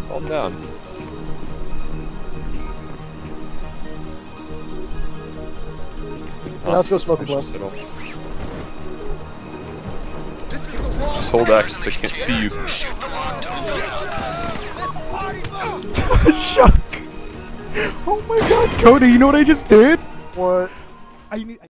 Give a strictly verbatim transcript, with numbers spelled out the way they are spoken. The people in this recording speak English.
Calm down. Now let's go smoke a blunt. Just hold X, they can't see you. Chuck! Oh my god, Cody, you know what I just did? What? I need.